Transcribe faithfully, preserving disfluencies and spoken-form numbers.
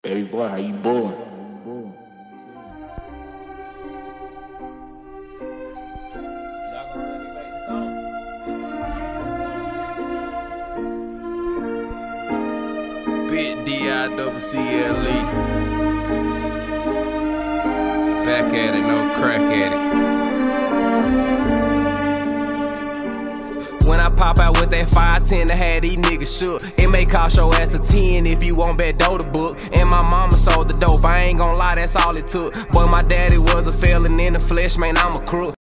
Baby boy, how you doing? Big D I double C L E. Back at it, no crack at it. When I pop out with that five ten to have these niggas shook. It may cost your ass a ten if you want Backdoedizzle book. And my mama sold the dope, I ain't gon' lie, that's all it took. Boy, my daddy was a felon in the flesh, man, I'm a crook.